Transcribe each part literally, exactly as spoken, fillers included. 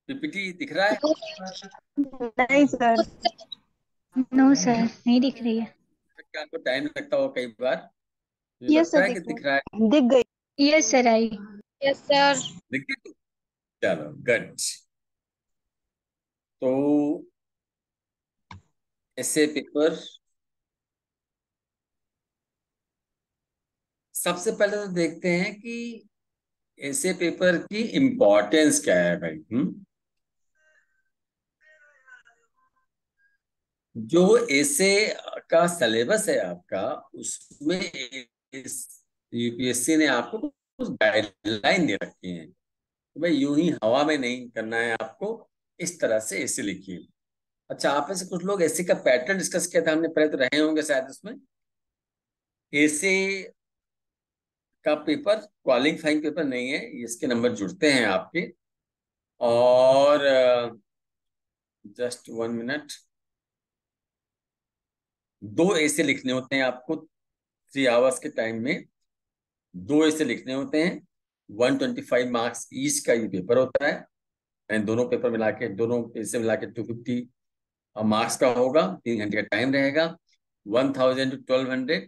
PPT दिख रहा है? नहीं सर। नो सर, नहीं दिख रही है। क्या आपको टाइम लगता हो कई बार? मुझे यस लगता सर, है कि दिख रहा दिख रहा है। है, दिख गई। यस सर, आई। Yes sir. दिख गया? चलो गुड। तो ऐसे पेपर, सबसे पहले तो देखते हैं कि ऐसे पेपर की इम्पोर्टेंस क्या है भाई। हम्म जो ऐसे का सिलेबस है आपका, उसमें इस यूपीएससी ने आपको कुछ गाइडलाइन दे रखी है कि भाई यूं ही हवा में नहीं करना है आपको, इस तरह से ऐसे लिखिए। अच्छा, आप में से कुछ लोग ऐसे का पैटर्न डिस्कस किया था हमने, पहले तो रहे होंगे शायद उसमें। ऐसे का पेपर क्वालिफाइंग पेपर नहीं है, इसके नंबर जुड़ते हैं आपके। और जस्ट वन मिनट, दो ऐसे लिखने होते हैं आपको थ्री आवर्स के टाइम में। दो ऐसे लिखने होते हैं, one twenty five marks each का ये पेपर होता है। एंड दोनों पेपर मिला के, दोनों ऐसे मिला के टू फिफ्टी मार्क्स का होगा। तीन घंटे का टाइम रहेगा। One thousand two twelve hundred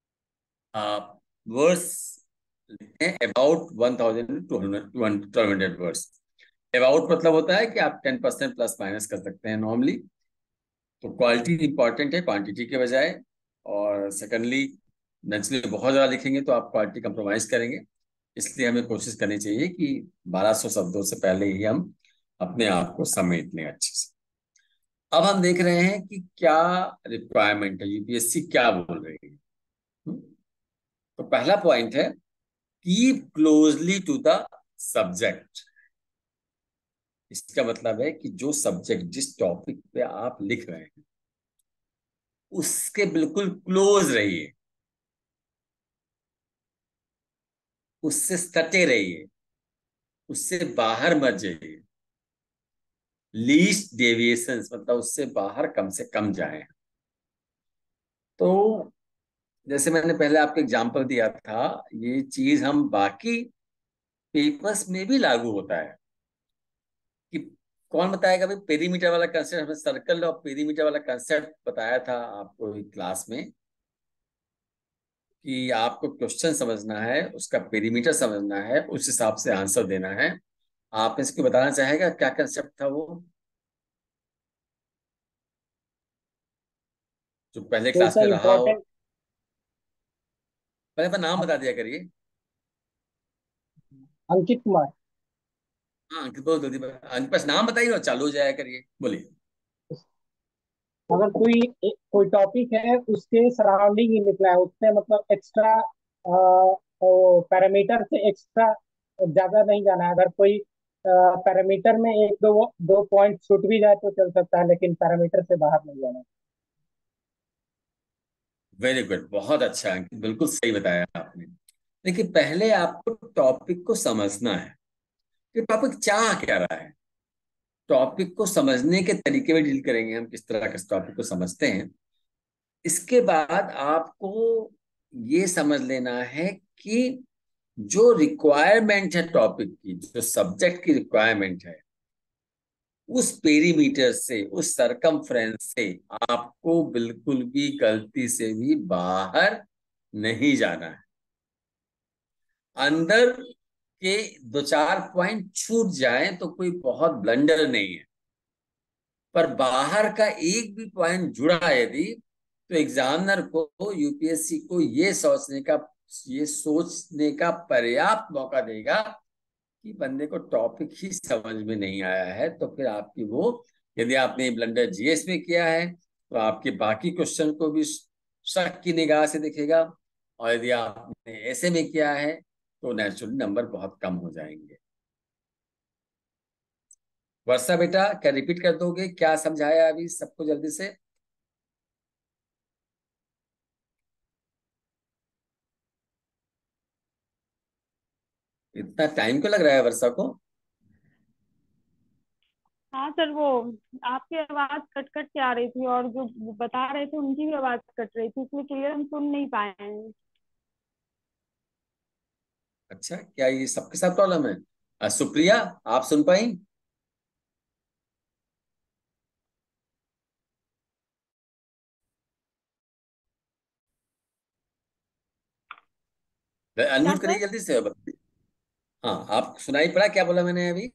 words लिखते हैं, about one thousand two hundred twelve hundred words. About मतलब होता है कि आप टेन परसेंट प्लस माइनस कर सकते हैं नॉर्मली। तो क्वालिटी इंपॉर्टेंट है क्वांटिटी के बजाय। और सेकेंडली, नेचुरली बहुत ज़्यादा लिखेंगे तो आप क्वालिटी कंप्रोमाइज करेंगे। इसलिए हमें कोशिश करनी चाहिए कि बारह सौ शब्दों से पहले ही हम अपने आप को समेट लें अच्छे से। अब हम देख रहे हैं कि क्या रिक्वायरमेंट है, यूपीएससी क्या बोल रही है। हम्म? तो पहला पॉइंट है, keep closely to the subject. इसका मतलब है कि जो सब्जेक्ट, जिस टॉपिक पे आप लिख रहे हैं, उसके बिल्कुल क्लोज रहिए, उससे सटे रहिए, उससे बाहर मत जाइए। लीस्ट डेविएशंस मतलब उससे बाहर कम से कम जाएं। तो जैसे मैंने पहले आपको एग्जांपल दिया था, ये चीज हम बाकी पेपर्स में भी लागू होता है कि कौन बताएगा भाई पेरीमीटर वाला कंसेप्ट। हमने सर्कल और पेरीमीटर वाला कंसेप्ट बताया था आपको क्लास में कि आपको क्वेश्चन समझना है, उसका पेरीमीटर समझना है, उस हिसाब से आंसर देना है। आप इसको बताना चाहेगा क्या कंसेप्ट था वो, जो पहले तो क्लास में सर रहा हो? इम्पोर्टेंट। पहले अपना नाम बता दिया करिए। अंकित कुमार। हाँ अंकित, बोल दो दीपक। अंकित, बस नाम बताइए और चालू हो जाया करिए, बोलिए। अगर कोई एक, कोई टॉपिक है उसके सराउंडिंग ही लिखना है, उससे मतलब एक्स्ट्रा पैरामीटर से एक्स्ट्रा ज्यादा नहीं जाना है। अगर कोई पैरामीटर में एक दो दो पॉइंट छूट भी जाए तो चल सकता है, लेकिन पैरामीटर से बाहर नहीं जाना है। वेरी गुड, बहुत अच्छा अंकित, बिल्कुल सही बताया आपने। देखिए, पहले आपको टॉपिक को समझना है कि टॉपिक चाह क्या रहा है। टॉपिक को समझने के तरीके में डील करेंगे हम, किस तरह के टॉपिक को समझते हैं। इसके बाद आपको ये समझ लेना है कि जो रिक्वायरमेंट है टॉपिक की, जो सब्जेक्ट की रिक्वायरमेंट है, उस पेरीमीटर से, उस सरकमफ्रेंस से आपको बिल्कुल भी गलती से भी बाहर नहीं जाना है। अंदर के दो चार पॉइंट छूट जाए तो कोई बहुत ब्लंडर नहीं है, पर बाहर का एक भी पॉइंट जुड़ा है यदि, तो एग्जामिनर को, यूपीएससी को ये सोचने का ये सोचने का पर्याप्त मौका देगा कि बंदे को टॉपिक ही समझ में नहीं आया है। तो फिर आपकी वो, यदि आपने ब्लंडर जीएस में किया है तो आपके बाकी क्वेश्चन को भी शक की निगाह से देखेगा। और यदि आपने ऐसे में किया है तो नेचुरली नंबर बहुत कम हो जाएंगे। वर्षा बेटा, क्या रिपीट कर दोगे क्या समझाया अभी सबको जल्दी से? इतना टाइम क्यों लग रहा है वर्षा को? हाँ सर, वो आपकी आवाज कट कट के आ रही थी और जो बता रहे थे उनकी भी आवाज कट रही थी, इसलिए क्लियर हम सुन नहीं पाए हैं। अच्छा, क्या ये सबके साथ प्रॉब्लम है? अ, सुप्रिया, आप सुन पाई? अनम्यूट करिए जल्दी से। हाँ, आप सुनाई पड़ा क्या बोला मैंने अभी?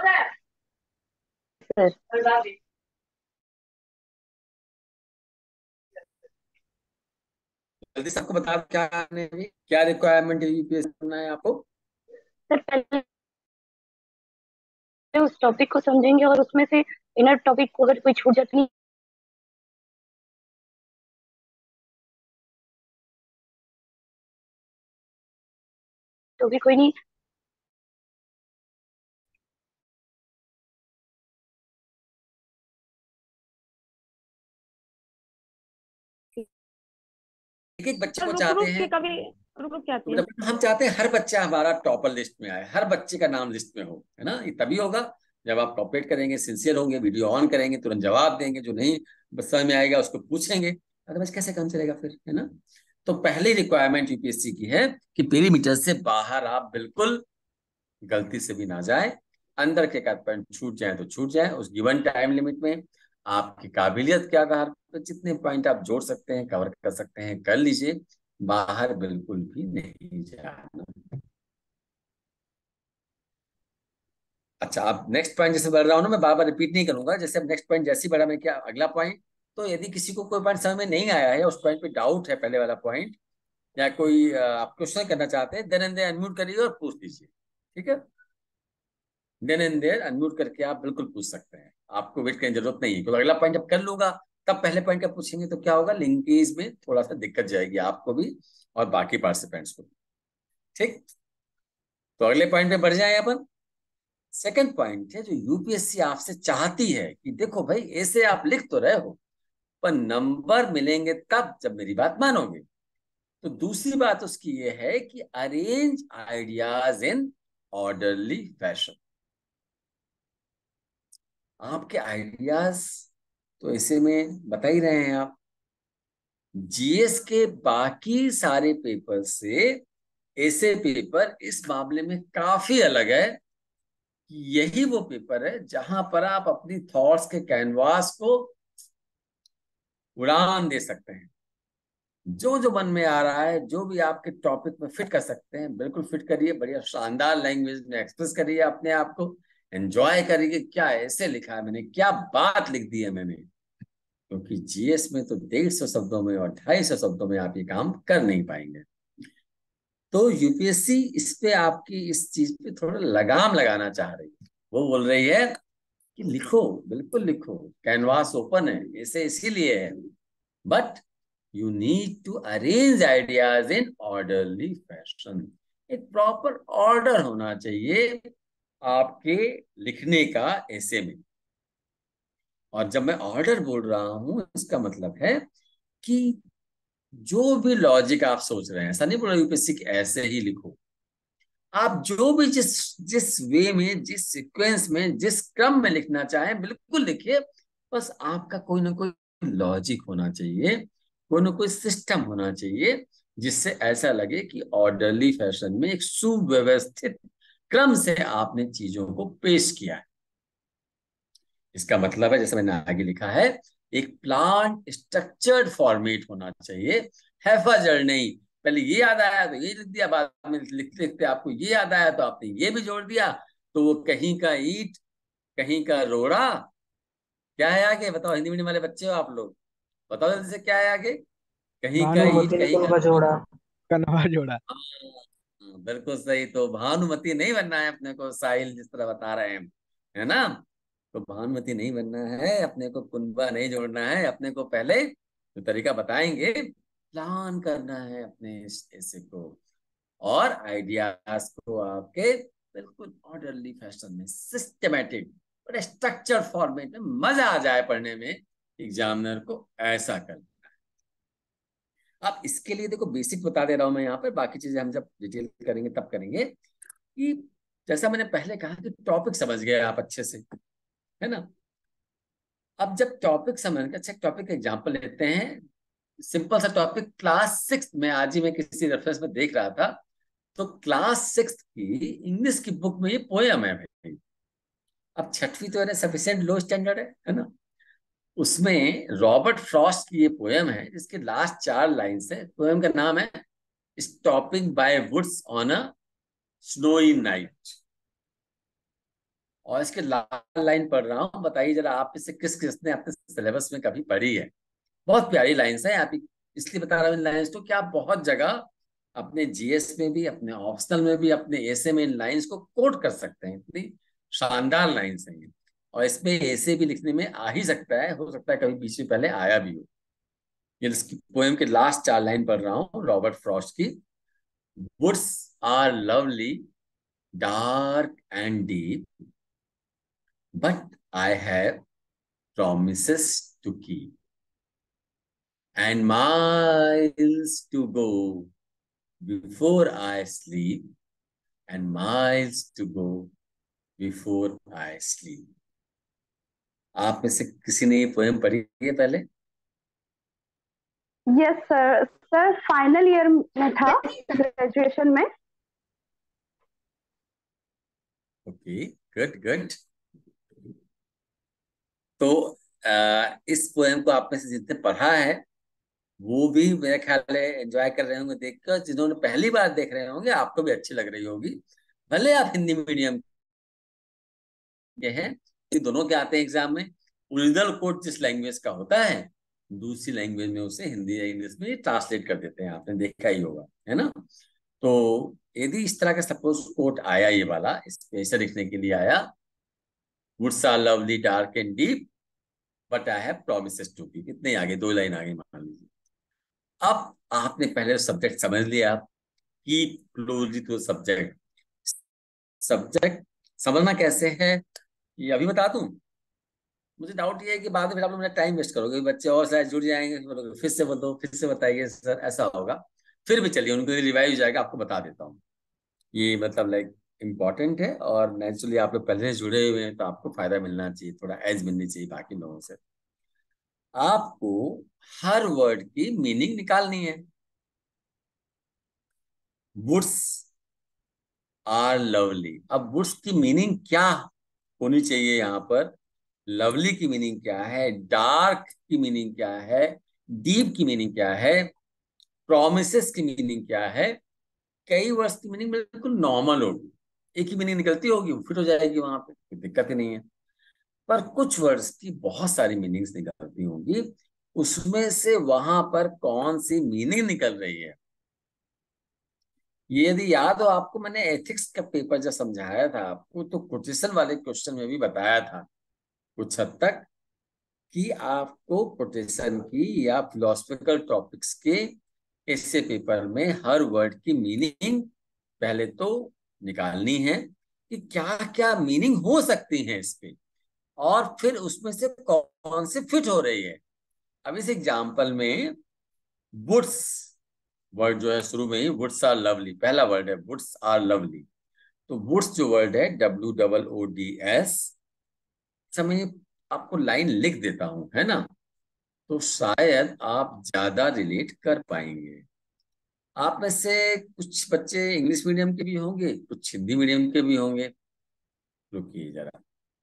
जल्दी से आपको बता क्या है अभी, क्या रिक्वायरमेंट यूपीएससी करना है आपको? सर पहले उस टॉपिक को समझेंगे और उसमें से इनर टॉपिक को अगर कोई छूट जाती नहीं तो भी कोई नहीं। एक एक बच्चे को रुक चाहते रुक के हैं, कभी रुक रुक के आती तो है। मतलब हम चाहते हैं हर बच्चा हमारा टॉपर लिस्ट में आए, हर बच्चे का नाम लिस्ट में हो, है ना। ये तभी होगा जब आप कॉपरेट करेंगे, सिंसियर होंगे, वीडियो ऑन करेंगे, तुरंत जवाब देंगे, जो नहीं बस समझ में आएगा उसको पूछेंगे, अदरवाइज कैसे काम चलेगा फिर, है ना। तो पहली रिक्वायरमेंट यूपीएससी की है कि पेरीमीटर से बाहर आप बिल्कुल गलती से भी ना जाए, अंदर के एकाध पॉइंट छूट जाए तो छूट जाए, उस गिवन टाइम लिमिट में आपकी काबिलियत के आधार पर जितने पॉइंट आप जोड़ सकते हैं, कवर कर सकते हैं, कर लीजिए, बाहर बिल्कुल भी नहीं जाना। अच्छा, अब नेक्स्ट पॉइंट जैसे बढ़ रहा हूं ना, मैं बार बार रिपीट नहीं करूंगा, जैसे अब नेक्स्ट पॉइंट जैसे ही बढ़ा मैं क्या अगला पॉइंट, तो यदि किसी को कोई पॉइंट समझ में नहीं आया है, उस पॉइंट पे डाउट है, पहले वाला पॉइंट, या कोई अ, आप क्वेश्चन करना चाहते हैं, देन एंड देयर अनम्यूट करिए और पूछ लीजिए, ठीक है। देन एंड देयर अनम्यूट करके आप बिल्कुल पूछ सकते हैं, आपको वेट करने की जरूरत नहीं है, क्योंकि अगला पॉइंट जब कर लूंगा तब पहले पॉइंट का पूछेंगे तो क्या होगा, लिंकेज में थोड़ा सा दिक्कत जाएगी आपको भी और बाकी पार्टिसिपेंट्स को भी, ठीक। तो अगले पॉइंट पे बढ़ जाए अपन। सेकंड पॉइंट है जो यूपीएससी आपसे चाहती है कि देखो भाई, ऐसे आप लिख तो रहे हो पर नंबर मिलेंगे तब जब मेरी बात मानोगे। तो दूसरी बात उसकी ये है कि arrange ideas in orderly fashion. आपके आइडियाज तो ऐसे में बता ही रहे हैं आप, जीएस के बाकी सारे पेपर से ऐसे पेपर इस मामले में काफी अलग है कि यही वो पेपर है जहां पर आप अपनी थॉट्स के कैनवास को उड़ान दे सकते हैं, जो जो मन में आ रहा है, जो भी आपके टॉपिक में फिट कर सकते हैं बिल्कुल फिट करिए, बढ़िया शानदार लैंग्वेज में एक्सप्रेस करिए अपने आप को, एंजॉय करिए, क्या ऐसे लिखा है मैंने, क्या बात लिख दी है मैंने। क्योंकि जीएस में तो डेढ़ सौ शब्दों में और ढाई सौ शब्दों में आप ये काम कर नहीं पाएंगे। तो यूपीएससी इस पे आपकी इस चीज पे थोड़ा लगाम लगाना चाह रही है, वो बोल रही है कि लिखो, बिल्कुल लिखो, कैनवास ओपन है, ऐसे इसीलिए है, but you need to arrange ideas in orderly fashion. एक प्रॉपर ऑर्डर होना चाहिए आपके लिखने का ऐसे में। और जब मैं ऑर्डर बोल रहा हूं इसका मतलब है कि जो भी लॉजिक आप सोच रहे हैं, ऐसा नहीं बोला यूपीएससी की ऐसे ही लिखो, आप जो भी जिस जिस वे में, जिस सीक्वेंस में, जिस क्रम में लिखना चाहें बिल्कुल लिखिए, बस आपका कोई ना कोई लॉजिक होना चाहिए, कोई ना कोई सिस्टम होना चाहिए, जिससे ऐसा लगे कि ऑर्डरली फैशन में एक सुव्यवस्थित क्रम से आपने चीजों को पेश किया है। इसका मतलब है जैसे मैंने आगे लिखा है, एक प्लान स्ट्रक्चर्ड फॉर्मेट होना चाहिए, हैफाजर नहीं, पहले ये याद आया तो ये लिख दिया, बाद में लिखते लिखते आपको ये याद आया तो आपने ये भी जोड़ दिया, तो वो कहीं का ईंट कहीं का रोड़ा। क्या है आगे बताओ, हिंदी मीडियम वाले बच्चे हो आप लोग, बताओ जल्दी से क्या है आगे, कहीं का ईंट भानुमति कहीं का कुंभ जोड़ा। कनवा जोड़ा। हाँ, बिल्कुल सही। तो भानुमति नहीं बनना है अपने को, साहिल जिस तरह बता रहे हैं, है ना। तो भानुमति नहीं बनना है अपने को, कुनबा नहीं जोड़ना है अपने को, पहले जो तरीका बताएंगे प्लान करना है अपने इस ऐसे को, और आइडियाज को आपके बिल्कुल ऑर्डरली फैशन में, सिस्टमेटिक और स्ट्रक्चर फॉर्मेट में मजा आ जाए पढ़ने में, एग्जामिनर को ऐसा करना। आप इसके लिए देखो बेसिक बता दे रहा हूं मैं यहाँ पे, बाकी चीजें हम जब डिटेल करेंगे तब करेंगे। कि जैसा मैंने पहले कहा कि टॉपिक समझ गए आप अच्छे से, है ना। अब जब टॉपिक समझ गए, अच्छा टॉपिक का एग्जाम्पल लेते हैं, सिंपल सा टॉपिक, क्लास सिक्स में, आज ही मैं किसी रेफरेंस में देख रहा था, तो क्लास सिक्स की इंग्लिश की बुक में ये पोयम है भाई। अब छठवीं तो है सफिशिएंट लो स्टैंडर्ड है है ना। उसमें रॉबर्ट फ्रॉस्ट की ये पोयम है जिसके लास्ट चार लाइन है, पोयम का नाम है stopping by woods on a snowy night. और इसके लाल लाइन पढ़ रहा हूं, बताइए जरा आप इससे किस किसने अपने सिलेबस में कभी पढ़ी है। बहुत प्यारी लाइंस है, आप इसलिए बता रहा हूँ इन लाइंस को कि आप बहुत जगह अपने जीएस में भी, अपने ऑप्शनल में भी, अपने एसे में इन लाइंस को कोट कर सकते हैं। इतनी शानदार लाइंस हैं ये। और इसमें एसे भी लिखने में आ ही सकता है, हो सकता है कभी बीच में पहले आया भी हो। ये इसकी पोएम के लास्ट चार लाइन पढ़ रहा हूँ रॉबर्ट फ्रॉस्ट की। Woods are lovely, dark and deep, but I have promises to keep and miles to go before I sleep and miles to go before I sleep। आप में से किसी ने ये पोएम पढ़ी है पहले? Yes sir, sir final year में था ग्रेजुएशन में। Okay, good good. तो आ, इस पोएम को आप में से जितने पढ़ा है वो भी मेरा ख्याल है एंजॉय कर रहे होंगे देखकर। जिन्होंने पहली बार देख रहे होंगे आपको भी अच्छी लग रही होगी। भले आप हिंदी मीडियम के हैं, ये दोनों के आते हैं एग्जाम में। ओरिजिनल कोड जिस लैंग्वेज का होता है, दूसरी लैंग्वेज में उसे हिंदी या इंग्लिश में ट्रांसलेट कर देते हैं, आपने देखा ही होगा, है ना। तो यदि इस तरह का सपोज कोट आया, ये वाला स्पेशल लिखने के लिए आया, woods are lovely dark and deep but I have promises to keep, इतने आगे, दो लाइन आगे मान लीजिए। अब आपने पहले सब्जेक्ट समझ लिया, keep closely to subject. Subject समझना कैसे है ये अभी बता दूं? मुझे डाउट ये है कि बाद में फिर आप लोग मेरा टाइम वेस्ट करोगे, बच्चे और शायद जुड़ जाएंगे, फिर बोलोगे फिर से बताओ, फिर से बताइए सर, ऐसा होगा। फिर भी चलिए, उनको रिवाइव हो जाएगा, आपको बता देता हूँ। ये मतलब लाइक इम्पॉर्टेंट है, और नेचुरली आप लोग पहले से जुड़े हुए हैं तो आपको फायदा मिलना चाहिए, थोड़ा एज मिलनी चाहिए बाकी लोगों से। आपको हर वर्ड की मीनिंग निकालनी है। वुड्स आर लवली, अब वुड्स की मीनिंग क्या होनी चाहिए यहाँ पर? लवली की मीनिंग क्या है, डार्क की मीनिंग क्या है, डीप की मीनिंग क्या है, प्रोमिसेस की मीनिंग क्या है। कई वर्ड्स की मीनिंग बिल्कुल नॉर्मल होगी, एक ही मीनिंग निकलती होगी, फिट हो जाएगी, वहां पे कोई दिक्कत ही नहीं है। पर कुछ वर्ड्स की बहुत सारी मीनिंग्स निकलती होंगी, उसमें से वहां पर कौन सी मीनिंग निकल रही है, ये यदि याद हो आपको, मैंने एथिक्स का पेपर जब समझाया था आपको, तो कोटेशन वाले क्वेश्चन में भी बताया था कुछ हद तक कि आपको कोटेशन की या फिलोसफिकल टॉपिक्स के ऐसे पेपर में हर वर्ड की मीनिंग पहले तो निकालनी है कि क्या क्या मीनिंग हो सकती है इस पे, और फिर उसमें से कौन से फिट हो रही है। अब इस एग्जाम्पल में वुड्स वर्ड जो है, शुरू में ही वुड्स आर लवली, पहला वर्ड है वुड्स आर लवली। तो वुड्स जो वर्ड है, W double O D S, समय आपको लाइन लिख देता हूं, है ना, तो शायद आप ज्यादा रिलेट कर पाएंगे। आप में से कुछ बच्चे इंग्लिश मीडियम के भी होंगे, कुछ हिंदी मीडियम के भी होंगे। रुकिए जरा,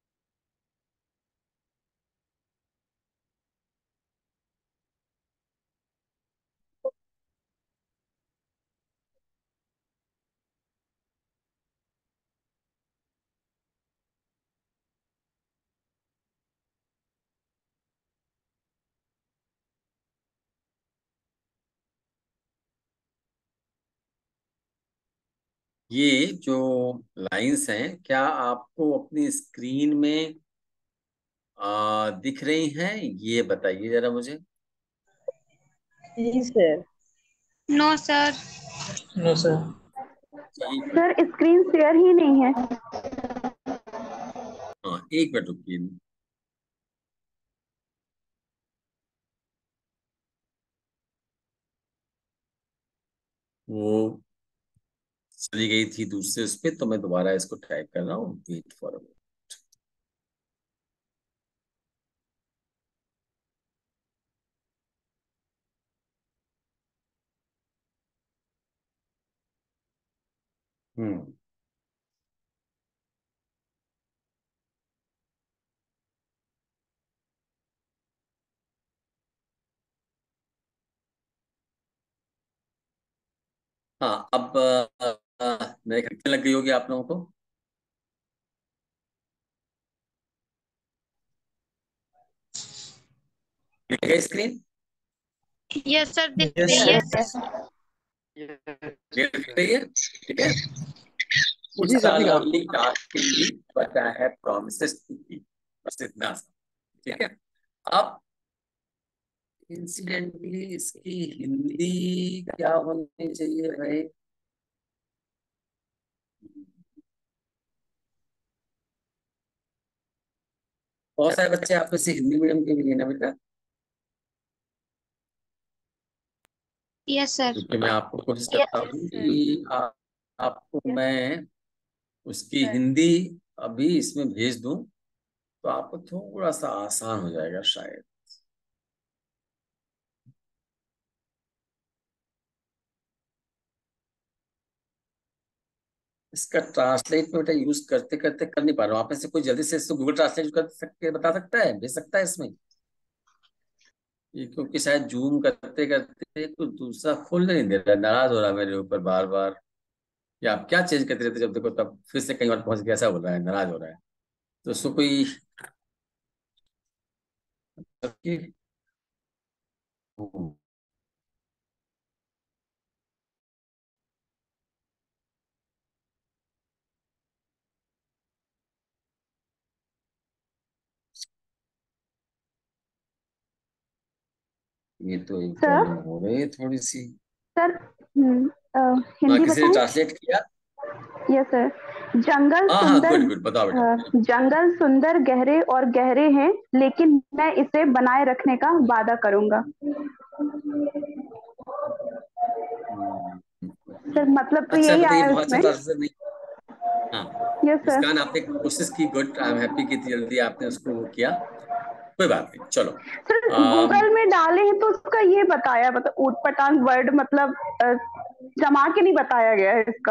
ये जो लाइंस हैं क्या आपको अपनी स्क्रीन में आ, दिख रही हैं, ये बताइए जरा मुझे। जी sir. No sir. No sir. ठीक है, सर स्क्रीन शेयर ही नहीं है। हाँ एक मिनट रुकिए। वो चली गई थी दूसरे उस पे, तो मैं दोबारा इसको टाइप कर रहा हूँ, वेट फॉर। हम्म हाँ, अब अ, अ, मेरे ख्याल में लग गई होगी आप लोगों को। दिख गई स्क्रीन? यस सर, दिख यस रही है। सर। क्लियर दिख रही है? ठीक है। जी सर, दिखा। लवली टास्क के लिए पता है प्रोमिसेस की, बस इतना सा। ठीक है। अब इंसिडेंटली इसकी हिंदी क्या होनी चाहिए भाई? बहुत सारे बच्चे आप में से हिंदी मीडियम के भी हैं ना बेटा? Yes sir. क्योंकि मैं आपको कोशिश करता हूँ कि आ, आपको मैं उसकी हिंदी अभी इसमें भेज दूं, तो आपको थोड़ा सा आसान हो जाएगा शायद। इसका ट्रांसलेट में बेटा यूज करते करते कर नहीं पा रहा हूँ। आप में से कोई जल्दी से इसको गूगल ट्रांसलेट कर सकते बता सकता है, भेज सकता है इसमें? ये क्योंकि शायद जूम करते करते कुछ दूसरा खोल नहीं दे रहा है, नाराज हो रहा है मेरे ऊपर बार बार। या आप क्या चेंज करते रहते जब देखो तब फिर से कई बार पहुंच गया, ऐसा हो रहा है, नाराज हो रहा है। तो उसको कोई ये तो एक सर प्रॉब्लम हो रही है थोड़ी सी। सर हम्म, अ, हाँ, हिंदी किसी ने बताएं। ट्रांसलेट किया? Yes sir. जंगल हाँ हाँ, सुंदर गुड गुड, बताओ बेटा। अ, जंगल सुंदर गहरे और गहरे हैं, लेकिन मैं इसे बनाए रखने का वादा करूंगा। हम्म, सर मतलब तो अच्छा यही बेटा, ये आया है बहुत अच्छा उसमें। ट्रांसलेशन नहीं। हाँ, यस सर। मुस्कान आपने कोशिश की, गुड, आई एम हैप्पी कि इतनी जल्दी आपने उसको वो किया। कोई बात नहीं, चलो। सर अम, गूगल में डाले हैं तो उसका ये बताया, मतलब ऊट पटांग वर्ड, मतलब अ, जमा के नहीं बताया गया है इसका।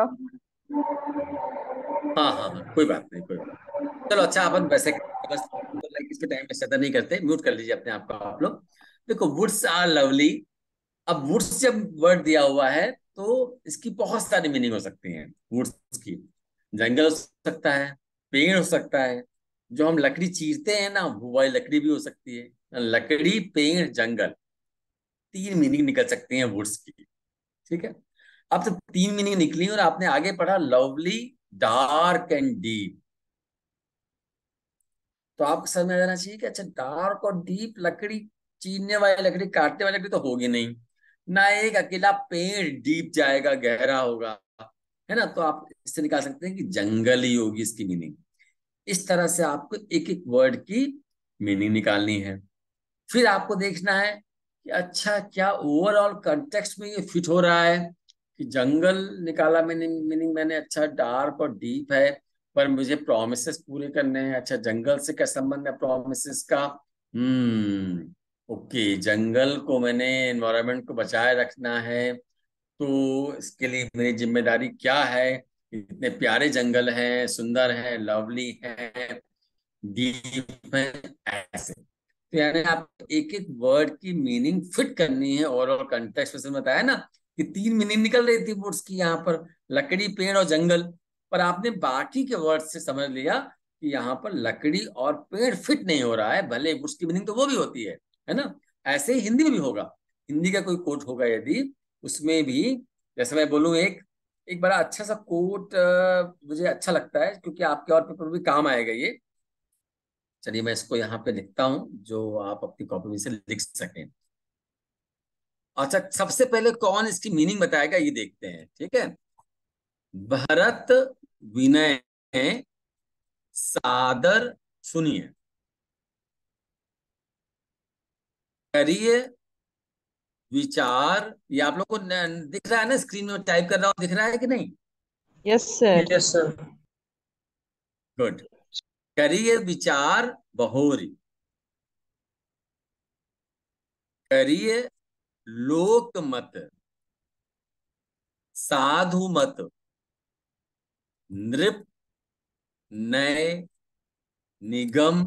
हाँ हाँ हाँ, कोई बात नहीं, कोई बात नहीं। चलो अच्छा, अपन वैसे बस तो लाइक इस पे टाइम वेस्ट ज्यादा नहीं करते, म्यूट कर लीजिए अपने आप को आप लोग। देखो, वुड्स आर लवली। अब वुड्स जब वर्ड दिया हुआ है तो इसकी बहुत सारी मीनिंग हो सकती हैं वुड्स की। जंगल हो सकता है, पेड़ हो सकता है, जो हम लकड़ी चीरते हैं ना वो वाली लकड़ी भी हो सकती है। लकड़ी, पेड़, जंगल, तीन मीनिंग निकल सकती हैं वुड्स की। ठीक है। अब तो तीन मीनिंग निकली और आपने आगे पढ़ा लवली, डार्क एंड डीप। तो आपको समझ में आ जाना चाहिए कि अच्छा, डार्क और डीप लकड़ी, चीरने वाली लकड़ी, काटने वाली लकड़ी तो होगी नहीं ना। एक अकेला पेड़ डीप जाएगा, गहरा होगा, है ना? तो आप इससे निकाल सकते हैं कि जंगल ही होगी इसकी मीनिंग। इस तरह से आपको एक एक वर्ड की मीनिंग निकालनी है। फिर आपको देखना है कि अच्छा, क्या ओवरऑल कंटेक्स्ट में ये फिट हो रहा है। कि जंगल निकाला मैंने मीनिंग मैंने, अच्छा डार्क और डीप है, पर मुझे प्रोमिसेस पूरे करने हैं। अच्छा, जंगल से क्या संबंध है प्रोमिसेस का? हम्म, ओके, जंगल को मैंने, एनवायरनमेंट को बचाए रखना है, तो इसके लिए मेरी जिम्मेदारी क्या है? इतने प्यारे जंगल हैं, सुंदर हैं, लवली हैं, डीप है, ऐसे। तो यानी आप एक एक वर्ड की मीनिंग फिट करनी है ओवरऑल कंटेक्स्ट में। से बताया ना कि तीन मीनिंग निकल रही थी वर्ड्स की यहाँ पर, लकड़ी, पेड़ और जंगल। पर आपने बाकी के वर्ड से समझ लिया कि यहाँ पर लकड़ी और पेड़ फिट नहीं हो रहा है, भले वर्ड्स की मीनिंग तो वो भी होती है है ना? ऐसे ही हिंदी में भी होगा। हिंदी का कोई कोट होगा यदि, उसमें भी जैसे मैं बोलूँ, एक एक बड़ा अच्छा सा कोट मुझे अच्छा लगता है, क्योंकि आपके और पेपर में भी काम आएगा ये। चलिए मैं इसको यहाँ पे लिखता हूँ जो आप अपनी कॉपी में से लिख सकें। अच्छा, सबसे पहले कौन इसकी मीनिंग बताएगा ये देखते हैं, ठीक है? भरत विनय सादर सुनिए, करिए विचार। ये आप लोग को न- दिख रहा है ना स्क्रीन में, टाइप कर रहा हूँ, दिख रहा है कि नहीं? Yes sir. Yes sir. Good. करिए विचार बहोरी, करिए लोक मत, साधु मत, नृप नय निगम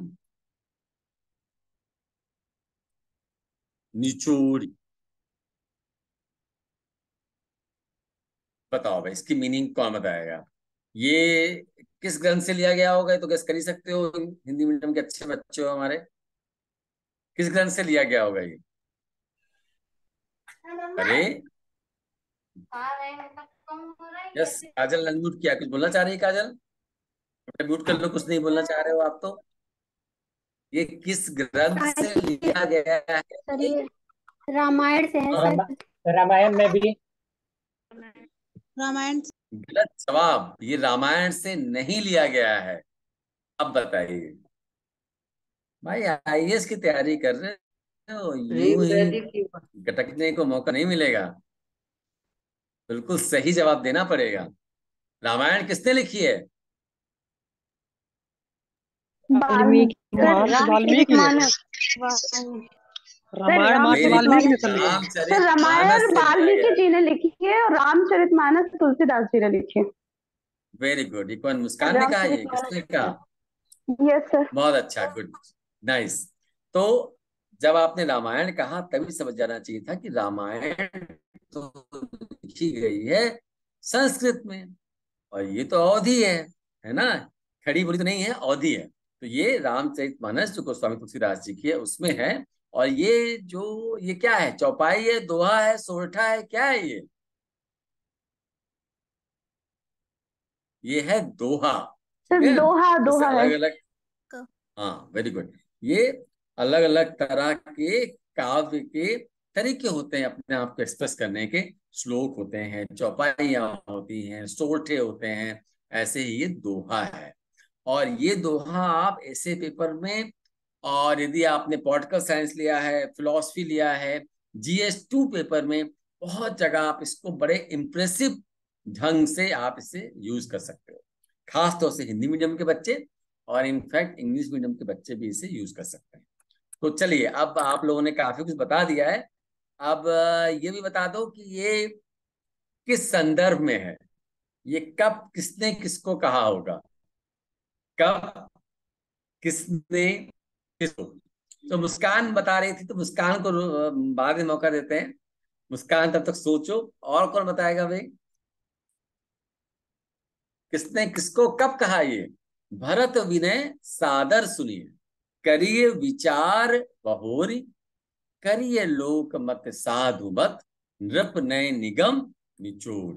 निचोड़ी। बताओ भाई, इसकी मीनिंग कौन बताएगा? ये किस ग्रंथ से लिया गया होगा? ये तो गेस कर ही सकते हो, हिंदी मीडियम के अच्छे बच्चे हो हमारे। किस ग्रंथ से लिया गया होगा ये? अरे यस, काजल अनम्यूट किया, कुछ बोलना चाह रही है काजल? म्यूट कर लो, कुछ नहीं बोलना चाह रहे हो आप तो। ये किस ग्रंथ से लिया गया है? सर ये रामायण से है रामा, शायद। रामायण में भी। रामायण। गलत जवाब, ये रामायण से नहीं लिया गया है। अब बताइए भाई, आई ए एस की तैयारी कर रहे हो, यूं ही गटकने को मौका नहीं मिलेगा। बिल्कुल सही जवाब देना पड़ेगा। रामायण किसने लिखी है? वाल्मीकि महर्षि वाल्मीकि ने। रामचरितमानस। रामायण महर्षि वेरी वाल्मीकि ने गुड, सर लिखी। सर रामचरितमानस रामायण से लिया वाल्मीकि गया। जी ने लिखी है और रामचरितमानस तुलसीदास जी ने लिखी है। Very good. एक बार मुस्कान ने कहा, ये किसने कहा? Yes sir. बहुत अच्छा, गुड, नाइस। तो जब आपने रामायण कहा तभी समझ जाना चाहिए था कि रामायण तो लिखी गई है संस्कृत में, और ये तो अवधि है है ना, खड़ी बोली तो नहीं है, अवधि है। तो ये रामचरितमानस जो गोस्वामी तुलसीदास जी की है उसमें है। और ये जो ये क्या है, चौपाई है, दोहा है, सोरठा है, क्या है ये? ये है दोहा। ठीक सर है, दोहा जैसे दोहा है। अलग अलग, हाँ वेरी गुड। ये अलग अलग तरह के काव्य के तरीके होते हैं अपने आप को एक्सप्रेस करने के। श्लोक होते हैं, चौपाइयाँ होती हैं, सोरठे होते हैं, ऐसे ही ये दोहा है। और ये दोहा आप ऐसे पेपर में, और यदि आपने पॉलिटिकल साइंस लिया है, फिलॉसफी लिया है, जी एस टू पेपर में, बहुत जगह आप इसको बड़े इम्प्रेसिव ढंग से आप इसे यूज कर सकते हो। खास तौर से हिंदी मीडियम के बच्चे और इनफैक्ट इंग्लिश मीडियम के बच्चे भी इसे यूज कर सकते हैं। तो चलिए, अब आप लोगों ने काफी कुछ बता दिया है। अब ये भी बता दो कि ये किस संदर्भ में है, ये कब किसने किसको कहा होगा, कब किसने किसको। तो मुस्कान बता रही थी, तो मुस्कान को बाद में मौका देते हैं। मुस्कान तब तक सोचो। और कौन बताएगा भाई, किसने किसको कब कहा? ये भरत विनय सादर सुनिए, करिए विचार बहोरी, करिए लोक मत साधु मत, नृप नय निगम निचोड़।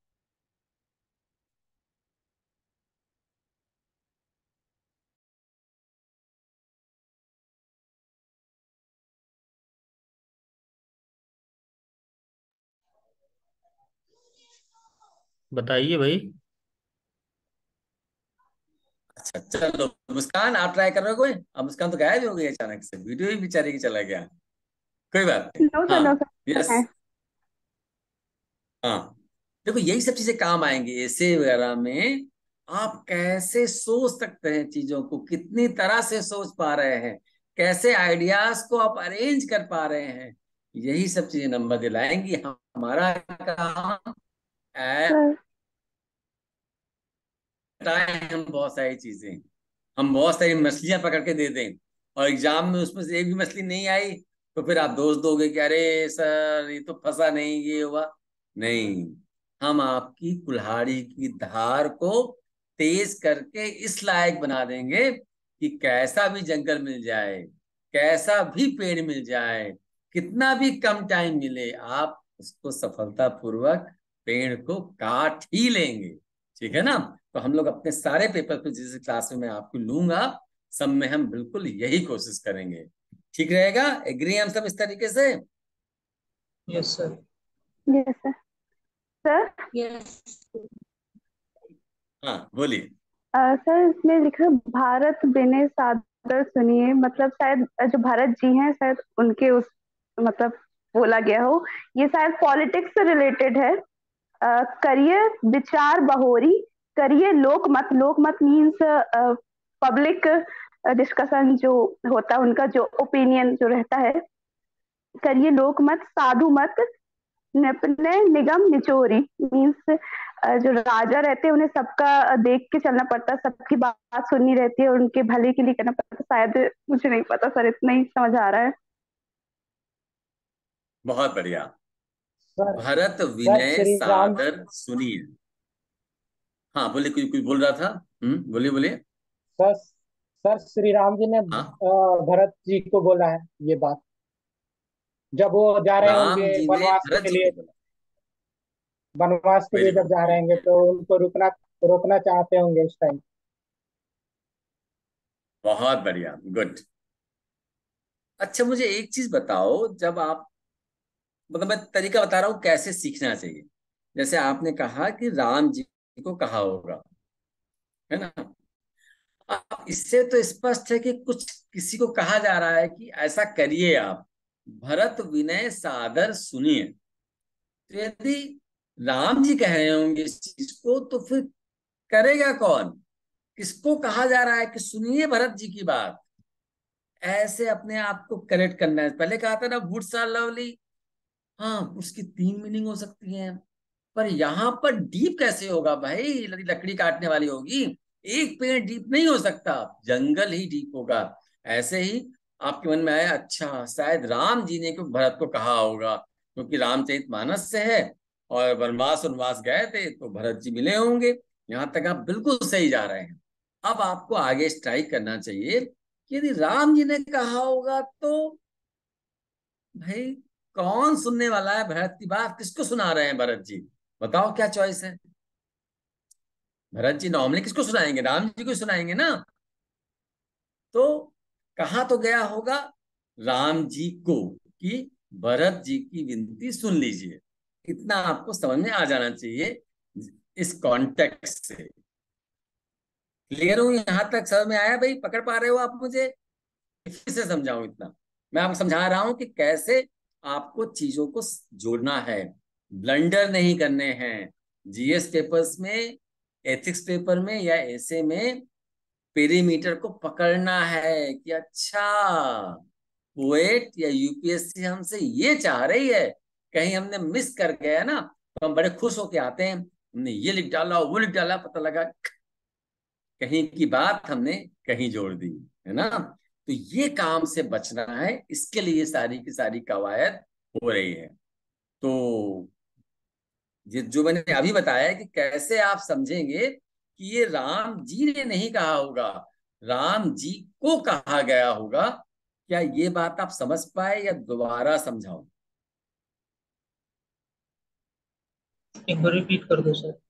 बताइए भाई। अच्छा चलो, मुस्कान आप ट्राई कर रहे हो कोई? अब मुस्कान तो गायब ही हो गई अचानक से, वीडियो ही बेचारे की चला गया। कोई बात नहीं, नो सर नो हाँ सर यस, है। हाँ। देखो यही सब चीजें काम आएंगी ऐसे वगैरह में। आप कैसे सोच सकते हैं चीजों को, कितनी तरह से सोच पा रहे हैं, कैसे आइडियाज को आप अरेंज कर पा रहे हैं, यही सब चीजें नंबर दिलाएंगी। हमारा काम सर हम बहुत सारी चीजें, हम बहुत सारी मछलियां पकड़ के दे दें, और एग्जाम में उसमें से एक भी मछली नहीं आई, तो फिर आप दोष दोगे कि अरे सर ये तो फंसा नहीं, ये हुआ नहीं। हम आपकी कुल्हाड़ी की धार को तेज करके इस लायक बना देंगे कि कैसा भी जंगल मिल जाए, कैसा भी पेड़ मिल जाए, कितना भी कम टाइम मिले, आप उसको सफलतापूर्वक पेड़ को काट ही लेंगे। ठीक है ना? तो हम लोग अपने सारे पेपर पे जिस क्लास में मैं आपको लूंगा, सब में हम बिल्कुल यही कोशिश करेंगे। ठीक रहेगा? एग्री हम सब इस तरीके से? Yes sir. Yes sir. Sir yes. हाँ बोलिए। अ, सर इसमें लिखा है, भारत विनय सादर सुनिए, मतलब शायद जो भारत जी हैं शायद उनके उस मतलब बोला गया हो। ये शायद पॉलिटिक्स से रिलेटेड है। अ, करिए विचार बहोरी, करिए लोकमत। लोकमत मीन्स पब्लिक डिस्कशन जो होता है, उनका जो ओपिनियन जो रहता है। करिए लोकमत साधु मत, नपने निगम निचोरी मीन्स जो राजा रहते हैं उन्हें सबका देख के चलना पड़ता है, सबकी बात सुननी रहती है और उनके भले के लिए करना पड़ता है। शायद मुझे नहीं पता सर, इतना ही समझ आ रहा है। बहुत बढ़िया। सर भरत सर विनय श्री राम सादर सुनिए। हाँ बोले, कोई कोई बोल रहा था। हम्म, बोलिए बोलिए। सर सर श्री राम जी ने हाँ, अ, भरत जी को बोला है ये बात, जब वो जा रहे होंगे राम जी ने वनवास भरत के जी लिए। को बोला। वनवास के वेरी लिए जब गुड, जा रहे ठीक होंगे है। तो उनको रुकना रोकना चाहते होंगे उस टाइम। बहुत बढ़िया, गुड। अच्छा मुझे एक चीज बताओ, जब आप, मतलब मैं तरीका बता रहा हूँ कैसे सीखना चाहिए। जैसे आपने कहा कि राम जी को कहा होगा, है ना। अब इससे तो स्पष्ट है कि कुछ किसी को कहा जा रहा है कि ऐसा करिए आप, भरत विनय सादर सुनिए। तो यदि राम जी कह रहे होंगे इस चीज को, तो फिर करेगा कौन? किसको कहा जा रहा है कि सुनिए भरत जी की बात? ऐसे अपने आप को करेक्ट करना है। पहले कहा था ना, वुड्स आर लवली। हाँ, उसकी तीन मीनिंग हो सकती है, पर यहाँ पर डीप कैसे होगा भाई? यदि लकड़ी काटने वाली होगी, एक पेड़ डीप नहीं हो सकता, जंगल ही डीप होगा। ऐसे ही आपके मन में आया, अच्छा शायद राम जी ने को भरत को कहा होगा, क्योंकि रामचरितमानस से है और वनवास वनवास गए थे तो भरत जी मिले होंगे। यहाँ तक आप बिल्कुल सही जा रहे हैं। अब आपको आगे स्ट्राइक करना चाहिए कि यदि राम जी ने कहा होगा तो भाई कौन सुनने वाला है भरत की बात? किसको सुना रहे हैं भरत जी? बताओ क्या चॉइस है? भरत जी नॉर्मली किसको सुनाएंगे? राम जी को सुनाएंगे ना। तो कहा तो गया होगा राम जी को कि भरत जी की विनती सुन लीजिए। इतना आपको समझ में आ जाना चाहिए इस कॉन्टेक्स्ट से। क्लियर हूं यहां तक? समझ में आया भाई? पकड़ पा रहे हो आप मुझे? फिर से समझाऊं इतना? मैं आपको समझा रहा हूं कि कैसे आपको चीजों को जोड़ना है, ब्लंडर नहीं करने हैं। जीएस पेपर्स में, एथिक्स पेपर में या ऐसे में पेरीमीटर को पकड़ना है कि अच्छा पोएट या यूपीएससी हमसे ये चाह रही है। कहीं हमने मिस कर गया ना, तो हम बड़े खुश होके आते हैं, हमने ये लिख डाला वो लिख डाला, पता लगा कहीं की बात हमने कहीं जोड़ दी, है ना। तो ये काम से बचना है, इसके लिए सारी की सारी कवायद हो रही है। तो ये जो मैंने अभी बताया है कि कैसे आप समझेंगे कि ये राम जी ने नहीं कहा होगा, राम जी को कहा गया होगा, क्या ये बात आप समझ पाए या दोबारा समझाऊं? एक बार रिपीट कर दो सर।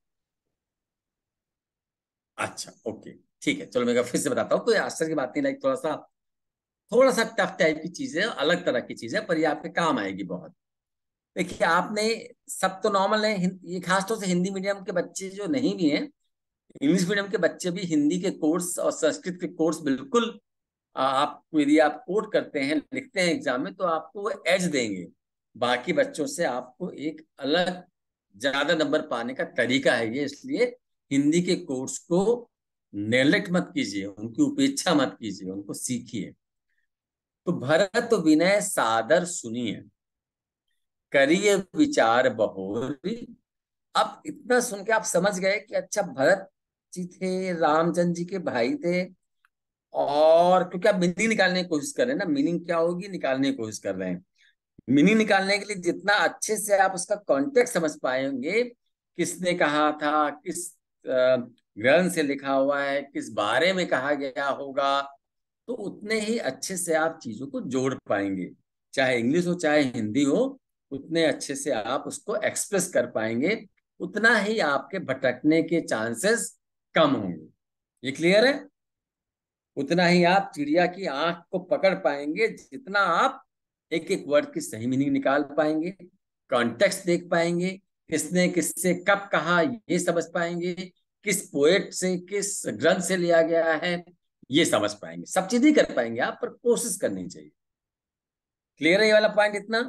अच्छा ओके, ठीक है, चलो मैं फिर से बताता हूँ। कोई आश्चर्य की बात नहीं, लाइक थोड़ा सा थोड़ा सा टफ टाइप की चीज है, अलग तरह की चीज है, पर ये आपके काम आएगी बहुत। देखिए आपने, सब तो नॉर्मल है, हिं- ये खास तौर से हिंदी मीडियम के बच्चे जो नहीं भी हैं, इंग्लिश मीडियम के बच्चे भी हिंदी के कोर्स और संस्कृत के कोर्स बिल्कुल, आ, आप यदि आप कोट करते हैं, लिखते हैं एग्जाम में, तो आपको वो एज देंगे। बाकी बच्चों से आपको एक अलग ज्यादा नंबर पाने का तरीका है ये, इसलिए हिंदी के कोर्स को नेग्लेक्ट मत कीजिए, उनकी उपेक्षा मत कीजिए, उनको सीखिए। तो भरत विनय सादर सुनिए, करिए विचार बहोरी। अब इतना सुन के आप समझ गए कि अच्छा भरत जी थे, रामचंद्र जी के भाई थे। और क्योंकि आप मीनिंग निकालने की कोशिश कर रहे हैं ना, मीनिंग क्या होगी निकालने की कोशिश कर रहे हैं। मीनिंग निकालने के लिए जितना अच्छे से आप उसका कॉन्टेक्स्ट समझ पाएंगे, किसने कहा था, किस अ, ग्रंथ से लिखा हुआ है, किस बारे में कहा गया होगा, तो उतने ही अच्छे से आप चीजों को जोड़ पाएंगे। चाहे इंग्लिश हो चाहे हिंदी हो, उतने अच्छे से आप उसको एक्सप्रेस कर पाएंगे, उतना ही आपके भटकने के चांसेस कम होंगे। ये क्लियर है? उतना ही आप चिड़िया की आंख को पकड़ पाएंगे, जितना आप एक एक वर्ड की सही मीनिंग निकाल पाएंगे, कॉन्टेक्स्ट देख पाएंगे, किसने किससे कब कहा ये समझ पाएंगे, किस पोएट से किस ग्रंथ से लिया गया है ये समझ पाएंगे। सब चीज नहीं कर पाएंगे आप, पर कोशिश करनी चाहिए। क्लियर है ये वाला पॉइंट इतना?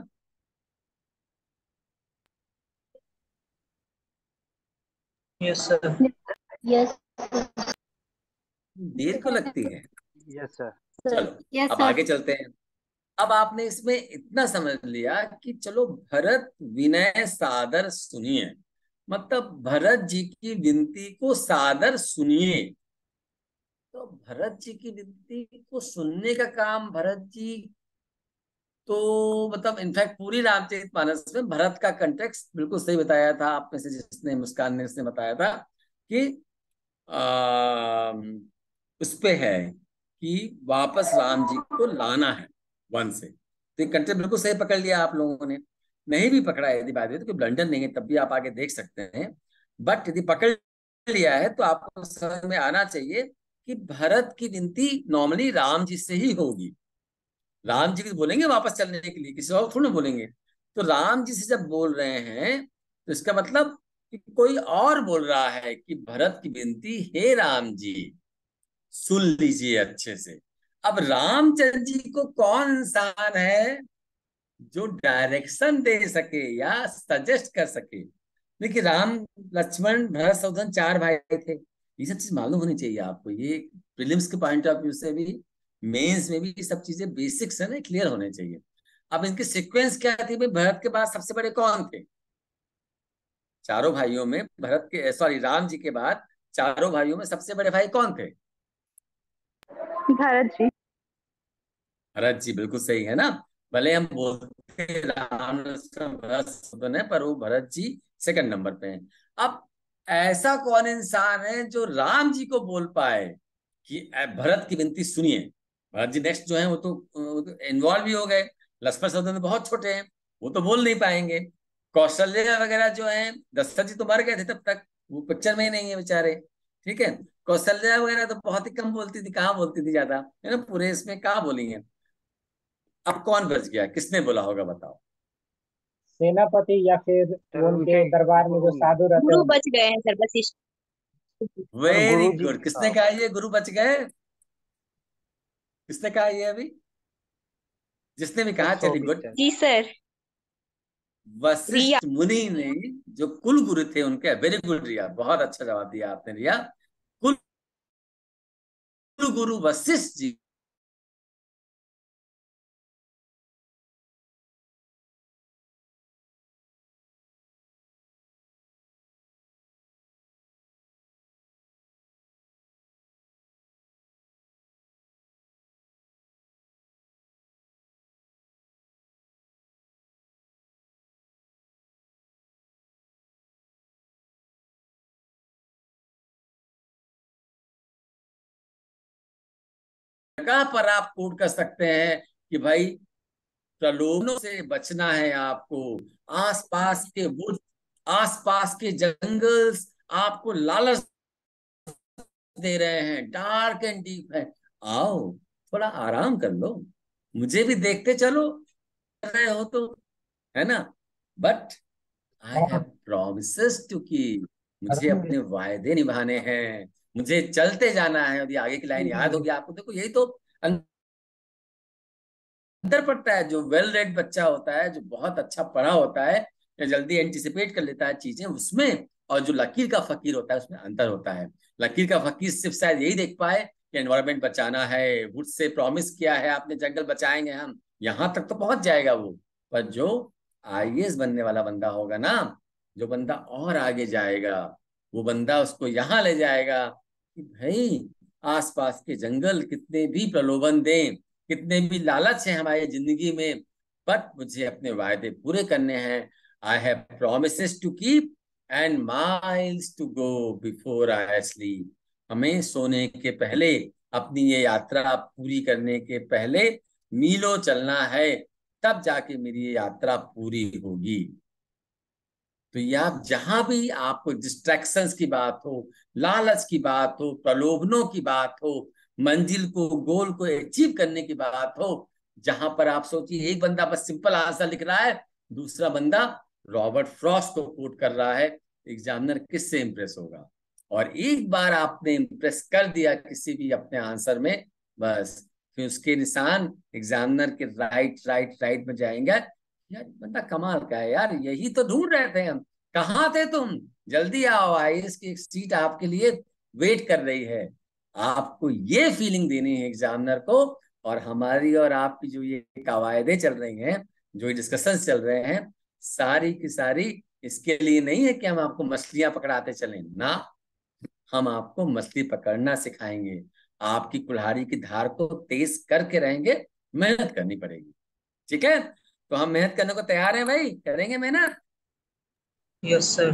Yes sir. यस देर क्यों लगती है? Yes sir. चलो यस अब सर। आगे चलते हैं। अब आपने इसमें इतना समझ लिया कि चलो भरत विनय सादर सुनिए, मतलब भरत जी की विनती को सादर सुनिए। तो भरत जी की विनती को सुनने का काम भरत जी तो मतलब इनफैक्ट पूरी रामचरितमानस में भरत का कंटेक्स्ट बिल्कुल सही बताया था, आप में से जिसने, मुस्कान ने उसने बताया था कि आ, उस पे है कि वापस राम जी को लाना है वन से। तो ये कंटेक्स्ट बिल्कुल सही पकड़ लिया आप लोगों ने। नहीं भी पकड़ा है यदि बात है तो कोई ब्लंडर नहीं है, तब भी आप आगे देख सकते हैं। बट यदि पकड़ लिया है तो आपको समझ में आना चाहिए कि भरत की विनती नॉर्मली राम जी से ही होगी। राम जी को बोलेंगे वापस चलने के लिए, किसी और थोड़ी ना बोलेंगे। तो राम जी से जब बोल रहे हैं तो इसका मतलब कि कोई और बोल रहा है कि भरत की विनती, हे राम जी सुन लीजिए अच्छे से। अब रामचंद्र जी को कौन इंसान है जो डायरेक्शन दे सके या सजेस्ट कर सके? देखिए, राम लक्ष्मण भरत शत्रुघ्न चार भाई थे, ये सब चीज मालूम होनी चाहिए आपको। ये प्रीलिम्स के पॉइंट ऑफ व्यू से भी, मेंस में भी ये सब चीजें बेसिक्स है ना, क्लियर होने चाहिए। अब इनकी सीक्वेंस क्या थी भाई? भरत के बाद सबसे बड़े कौन थे चारों भाइयों में? भरत के, सॉरी, राम जी के बाद चारों भाइयों में सबसे बड़े भाई कौन थे? भरत जी। भरत जी, बिल्कुल सही है ना। भले हम बोलते हैं राम लक्ष्मण भरत शत्रुघ्न है, पर वो भरत जी सेकंड नंबर पे हैं। अब ऐसा कौन इंसान है जो राम जी को बोल पाए कि भरत की विनती सुनिए? भरत जी नेक्स्ट जो है वो तो, वो तो इन्वॉल्व भी हो गए। लक्ष्मण शत्रुघ्न बहुत छोटे हैं, वो तो बोल नहीं पाएंगे। कौशल्या वगैरह जो है, दशरथ जी तो मर गए थे तब तक, वो पिक्चर में ही नहीं है बेचारे। ठीक है, कौशल्या वगैरह तो बहुत ही कम बोलती थी, कहाँ बोलती थी ज्यादा, है ना, पूरे इसमें कहाँ बोली है। अब कौन बच गया, किसने बोला होगा बताओ? सेनापति या फिर सर वो उनके उनके दरबार में जो गुरु साधु रहते गुरु होंगे। बच गए हैं सर, बस इस- सर वेरी गुरु जी। गुड। किसने हाँ कहा ये गुरु बच गए? किसने कहा ये अभी? जिसने भी सर कहा, चलिए गुड। सौमित्र। जी सर। रिया। वशिष्ठ मुनि ने, जो कुल गुरु थे उनके, वेरी गुड रिया, बहुत अच्छा जवाब दिया आपने रिया। कुल गुरु वशिष्ठ जी जगह पर आप कोट कर सकते हैं कि भाई प्रलोभनों से बचना है आपको। आसपास के वुड, आसपास के जंगल्स आपको लालच दे रहे हैं, डार्क एंड डीप है। आओ थोड़ा आराम कर लो, मुझे भी देखते चलो, कर रहे हो तो, है ना। बट आई हैव हाँ, प्रोमिसेस टू कीप, मुझे अरुण अपने वायदे निभाने हैं, मुझे चलते जाना है। और ये आगे की लाइन याद होगी आपको, देखो यही तो अंतर पड़ता है। जो वेल रेड बच्चा होता है, जो बहुत अच्छा पढ़ा होता है, या जल्दी एंटिसिपेट कर लेता है चीजें, उसमें और जो लकीर का फकीर होता है उसमें अंतर होता है। लकीर का फकीर सिर्फ शायद यही देख पाए कि एनवायरमेंट बचाना है, वुड से प्रॉमिस किया है आपने, जंगल बचाएंगे हम, यहां तक तो पहुंच जाएगा वो। पर जो आईएएस बनने वाला बंदा होगा ना, जो बंदा और आगे जाएगा, वो बंदा उसको यहाँ ले जाएगा कि भाई आसपास के जंगल कितने भी प्रलोभन दें, कितने भी लालच है हमारी जिंदगी में, बट मुझे अपने वायदे पूरे करने हैं। I have promises to keep and miles to go before I sleep. हमें सोने के पहले, अपनी ये यात्रा पूरी करने के पहले मीलों चलना है, तब जाके मेरी ये यात्रा पूरी होगी। तो ये आप जहां भी आपको डिस्ट्रैक्शंस की बात हो, लालच की बात हो, प्रलोभनों की बात हो, मंजिल को, गोल को अचीव करने की बात हो, जहां पर आप सोचिए एक बंदा बस सिंपल आंसर लिख रहा है, दूसरा बंदा रॉबर्ट फ्रॉस्ट को कोट कर रहा है, एग्जामिनर किससे इंप्रेस होगा? और एक बार आपने इंप्रेस कर दिया किसी भी अपने आंसर में, बस फिर उसके निशान एग्जामिनर के राइट राइट राइट में जाएंगे। यार बंदा कमाल का है यार, यही तो ढूंढ रहे थे हम, कहाँ थे तुम, जल्दी आओ, आईएएस की एक सीट आपके लिए वेट कर रही है। आपको ये फीलिंग देनी है एग्जामिनर को। और हमारी और आपकी जो ये कवायदे चल रही हैं, जो ये डिस्कशन चल रहे हैं, सारी की सारी इसके लिए नहीं है कि हम आपको मछलियां पकड़ाते चलें ना, हम आपको मछली पकड़ना सिखाएंगे, आपकी कुल्हाड़ी की धार को तेज करके रहेंगे, मेहनत करनी पड़ेगी। ठीक है, तो हम मेहनत करने को तैयार हैं भाई, करेंगे मेहनत। Yes sir.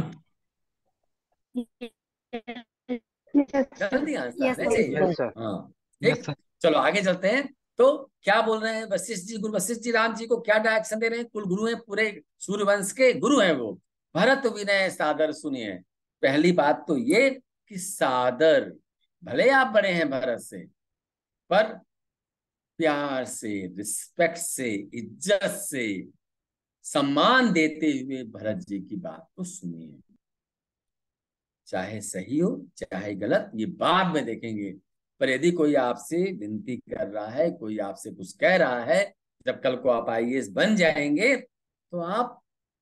जल्दी आंसर यस आने सर। चाहिए। Yes sir. हाँ यस ठीक, सर। चलो आगे चलते हैं। तो क्या बोल रहे हैं वशिष्ठ जी? गुरु वशिष्ठ जी राम जी को क्या डायरेक्शन दे रहे हैं? कुल गुरु हैं, पूरे सूर्यवंश के गुरु हैं वो। भरत विनय सादर सुनिए। पहली बात तो ये कि सादर, भले आप बड़े हैं भरत से, पर प्यार से, रिस्पेक्ट से, इज्जत से, सम्मान देते हुए भरत जी की बात को सुनिए। चाहे सही हो चाहे गलत, ये बाद में देखेंगे, पर यदि कोई आपसे विनती कर रहा है, कोई आपसे कुछ कह रहा है, जब कल को आप आई ए एस बन जाएंगे तो आप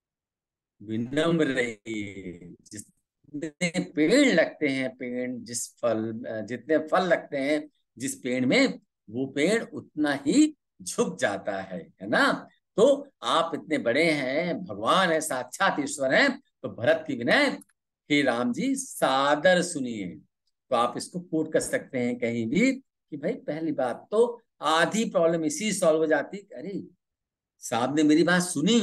विनम्र रहिए। जितने पेड़ लगते हैं, पेड़ जिस फल, जितने फल लगते हैं जिस पेड़ में, वो पेड़ उतना ही झुक जाता है, है ना। तो आप इतने बड़े हैं, भगवान है, साक्षात ईश्वर हैं, तो भरत की विनय, हे राम जी सादर सुनिए। तो आप इसको कोट कर सकते हैं कहीं भी कि भाई पहली बात तो आधी प्रॉब्लम इसी सॉल्व हो जाती। अरे साहब ने मेरी बात सुनी।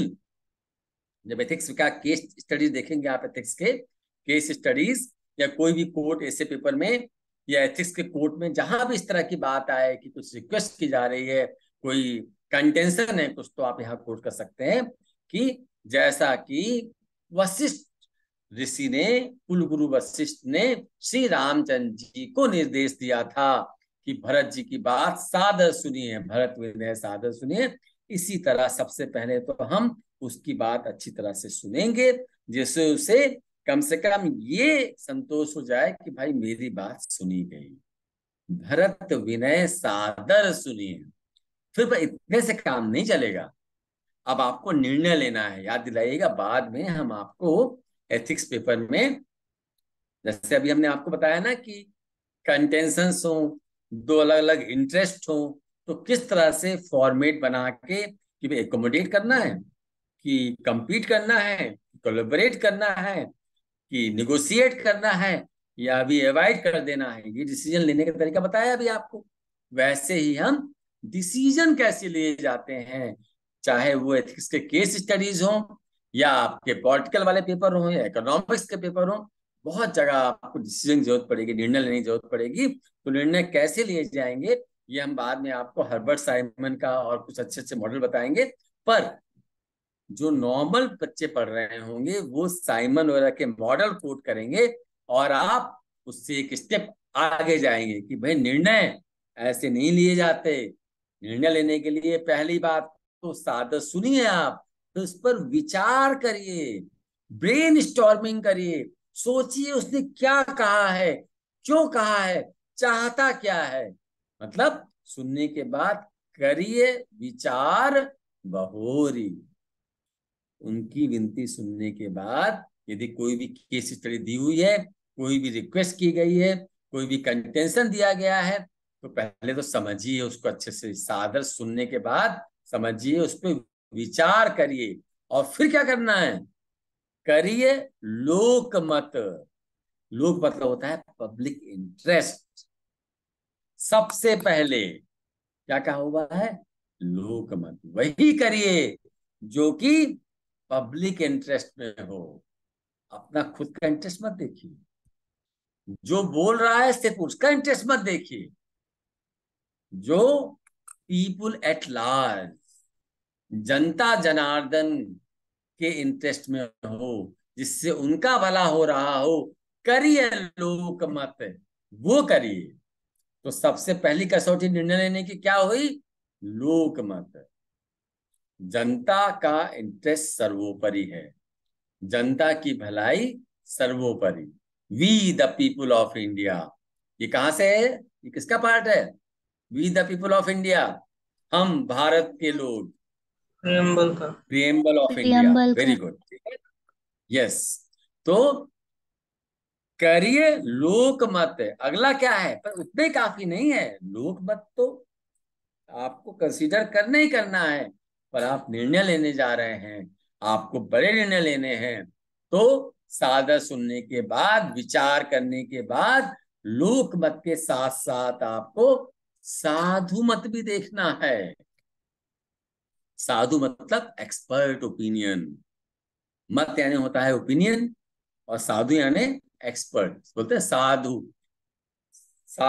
जब एथिक्स का केस स्टडीज देखेंगे आप, एथिक्स के केस स्टडीज या कोई भी कोर्ट ऐसे पेपर में या एथिक्स के कोर्ट में, जहां भी इस तरह की बात आए कि कुछ रिक्वेस्ट की जा रही है, कोई कंटेंशन है कुछ, तो आप यहाँ कोर्ट कर सकते हैं कि जैसा कि वशिष्ठ ऋषि ने, कुल गुरु वशिष्ठ ने श्री रामचंद्र जी को निर्देश दिया था कि भरत जी की बात सादर सुनिए, भरत विनय सादर सुनिए। इसी तरह सबसे पहले तो हम उसकी बात अच्छी तरह से सुनेंगे, जिससे उसे कम से कम ये संतोष हो जाए कि भाई मेरी बात सुनी गई, भरत विनय सादर सुनिए। फिर इतने से काम नहीं चलेगा, अब आपको निर्णय लेना है। याद दिलाइएगा, बाद में हम आपको एथिक्स पेपर में, जैसे अभी हमने आपको बताया ना कि कंटेंशंस हो, दो अलग अलग इंटरेस्ट हो, तो किस तरह से फॉर्मेट बना के कि भाई एकोमोडेट करना है, कि compete करना है, कोलैबोरेट करना है, कि निगोशिएट करना है, या अभी अवॉइड कर देना है, ये डिसीजन लेने का तरीका बताया अभी आपको। वैसे ही हम डिसीजन कैसे लिए जाते हैं, चाहे वो एथिक्स के केस स्टडीज हो, या आपके पॉलिटिकल वाले पेपर हो, या इकोनॉमिक्स के पेपर हो, बहुत जगह आपको डिसीजन की जरूरत पड़ेगी, निर्णय लेने की जरूरत पड़ेगी। तो निर्णय कैसे लिए जाएंगे ये हम बाद में आपको हर्बर्ट साइमन का और कुछ अच्छे अच्छे मॉडल बताएंगे। पर जो नॉर्मल बच्चे पढ़ रहे होंगे वो साइमन वगैरह के मॉडल कोट करेंगे, और आप उससे एक स्टेप आगे जाएंगे कि भाई निर्णय ऐसे नहीं लिए जाते। निर्णय लेने के लिए पहली बात तो सादर सुनिए आप, तो उस पर विचार करिए, ब्रेन स्टॉर्मिंग करिए, सोचिए उसने क्या कहा है, क्यों कहा है, चाहता क्या है। मतलब सुनने के बाद करिए विचार बहोरी। उनकी विनती सुनने के बाद यदि कोई भी केस स्टडी दी हुई है, कोई भी रिक्वेस्ट की गई है, कोई भी कंटेंशन दिया गया है, तो पहले तो समझिए उसको अच्छे से। सादर सुनने के बाद समझिए, उस पर विचार करिए, और फिर क्या करना है, करिए लोक मत। लोक मतलब होता है पब्लिक इंटरेस्ट। सबसे पहले क्या कहा हुआ है, लोक मत, वही करिए जो कि पब्लिक इंटरेस्ट में हो। अपना खुद का इंटरेस्ट मत देखिए, जो बोल रहा है सिर्फ उसका इंटरेस्ट मत देखिए, जो पीपुल एट लार्ज, जनता जनार्दन के इंटरेस्ट में हो, जिससे उनका भला हो रहा हो, करिए लोक मत, वो करिए। तो सबसे पहली कसौटी निर्णय लेने की क्या हुई, लोक मत। जनता का इंटरेस्ट सर्वोपरि है, जनता की भलाई सर्वोपरि। We the people of India, ये कहां से है, ये किसका पार्ट है, we the people of India, हम भारत के लोग, प्रियम्बल का, preamble of India. Preamble very good, yes. तो करिए लोक मत। अगला क्या है, पर उतने काफी नहीं है, लोक मत तो आपको कंसीडर करना ही करना है, पर आप निर्णय लेने जा रहे हैं, आपको बड़े निर्णय लेने हैं, तो सादर सुनने के बाद, विचार करने के बाद, लोक मत के साथ साथ आपको साधु मत भी देखना है। साधु मतलब एक्सपर्ट ओपिनियन। मत यानी होता है ओपिनियन, और साधु यानी एक्सपर्ट, बोलते हैं साधु। सा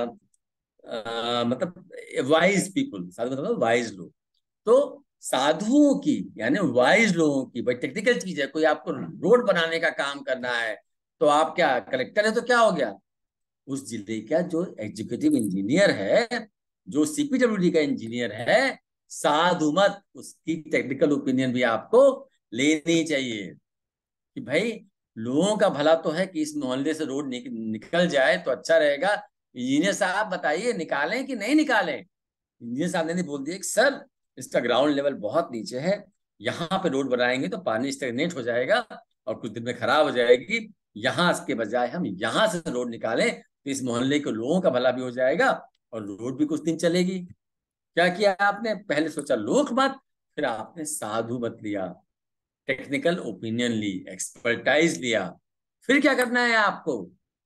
आ, मतलब वाइज पीपुल, साधु मतलब वाइज लोग। तो साधुओं की यानी वाइज लोगों की, भाई टेक्निकल चीज है, कोई आपको रोड बनाने का काम करना है, तो आप क्या कलेक्टर है तो क्या हो गया, उस जिले का जो एग्जीक्यूटिव इंजीनियर है, जो सीपीडब्ल्यूडी का इंजीनियर है, साधु मत उसकी टेक्निकल ओपिनियन भी आपको लेनी चाहिए कि भाई लोगों का भला तो है कि इस मोहल्ले से रोड निक, निकल जाए तो अच्छा रहेगा। इंजीनियर साहब बताइए निकालें कि नहीं निकालें। इंजीनियर साहब ने बोल दिया कि सर इसका ग्राउंड लेवल बहुत नीचे है, यहाँ पे रोड बनाएंगे तो पानी स्टेगनेट हो जाएगा और कुछ दिन में खराब हो जाएगी, यहाँ के बजाय हम यहाँ से रोड निकालें तो इस मोहल्ले के लोगों का भला भी हो जाएगा और रोड भी कुछ दिन चलेगी। क्या किया आपने, पहले सोचा लोक मत, फिर आपने साधु मत लिया, टेक्निकल ओपिनियन ली, एक्सपर्टाइज लिया। फिर क्या करना है आपको,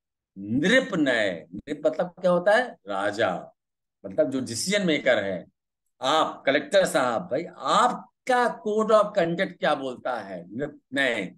नृप नय। नृप मतलब क्या होता है, राजा, मतलब जो डिसीजन मेकर है। आप कलेक्टर साहब, भाई आपका कोड ऑफ कंडक्ट क्या बोलता है, नृप नय।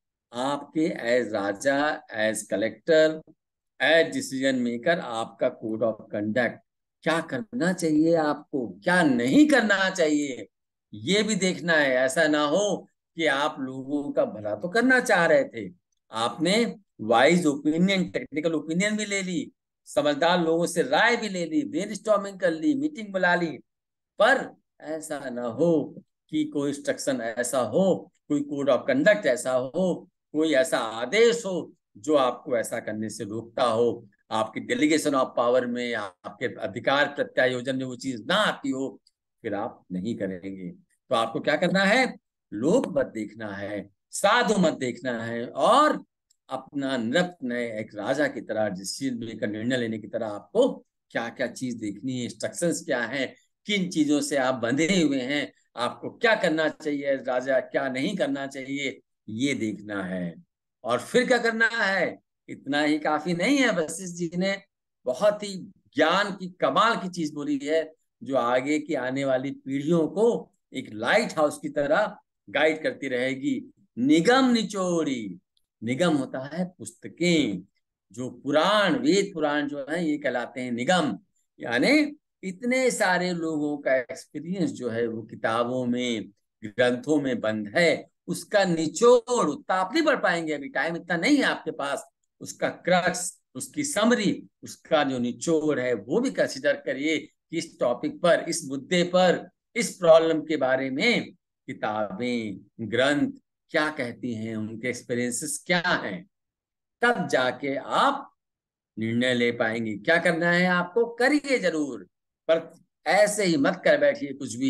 आपके एज राजा, as collector, as decision maker, आपका कोड ऑफ कंडक्ट क्या करना चाहिए, आपको क्या नहीं करना चाहिए, ये भी देखना है। ऐसा ना हो कि आप लोगों का भला तो करना चाह रहे थे, आपने वाइज ओपिनियन, टेक्निकल ओपिनियन भी ले ली, समझदार लोगों से राय भी ले ली, ब्रेनस्टॉर्मिंग कर ली, मीटिंग बुला ली, पर ऐसा ना हो कि कोई इंस्ट्रक्शन ऐसा हो, कोई कोड ऑफ कंडक्ट ऐसा हो, कोई ऐसा आदेश हो जो आपको ऐसा करने से रोकता हो, आपकी डेलीगेशन ऑफ पावर में, आपके अधिकार प्रत्यायोजन में वो चीज ना आती हो, फिर आप नहीं करेंगे। तो आपको क्या करना है, लोक मत देखना है, साधु मत देखना है, और अपना नृप नए एक राजा की तरह डिसीजन लेकर, निर्णय लेने की तरह आपको क्या क्या चीज देखनी है, इंस्ट्रक्शंस क्या है, किन चीजों से आप बंधे हुए हैं, आपको क्या करना चाहिए राजा, क्या नहीं करना चाहिए, ये देखना है। और फिर क्या करना है, इतना ही काफी नहीं है। वशिष्ठ जी ने बहुत ही ज्ञान की कमाल की चीज बोली है, जो आगे की आने वाली पीढ़ियों को एक लाइट हाउस की तरह गाइड करती रहेगी। निगम निचोड़ी, निगम होता है पुस्तकें, जो पुराण, वेद पुराण जो है ये कहलाते हैं निगम। यानी इतने सारे लोगों का एक्सपीरियंस जो है वो किताबों में, ग्रंथों में बंद है, उसका निचोड़, उतना आप नहीं पढ़ पाएंगे, अभी टाइम इतना नहीं है आपके पास, उसका क्रक्स, उसकी समरी, उसका जो निचोड़ है वो भी कंसिडर करिए कि इस टॉपिक पर, इस मुद्दे पर, इस प्रॉब्लम के बारे में किताबें, ग्रंथ क्या कहती हैं, उनके एक्सपीरियंसेस क्या हैं, तब जाके आप निर्णय ले पाएंगे। क्या करना है आपको, करिए जरूर, पर ऐसे ही मत कर बैठिए कुछ भी।